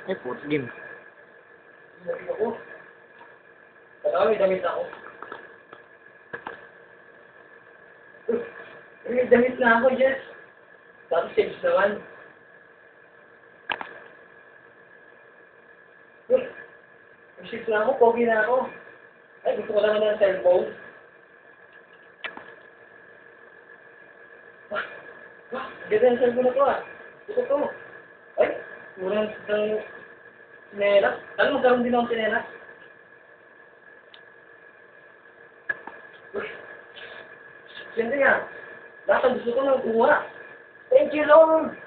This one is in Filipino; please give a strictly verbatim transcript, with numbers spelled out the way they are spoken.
Ay, puto game. Damit ako. Tatawa, may damit ako. Uy, may damit na ako, Jess. Tapos saves naman. Uy, may saves na ako, pogi na ako. Ay, gusto ko naman ng cellphone. Ah, ah, ganda ng cellphone na to ah. Gusto to. Ay, murang ng sinelas. Alam mo, magkaroon din akong sinelas. Uy, siyempre nga. Lahat ang gusto ko nang kuha. Thank you, Lord.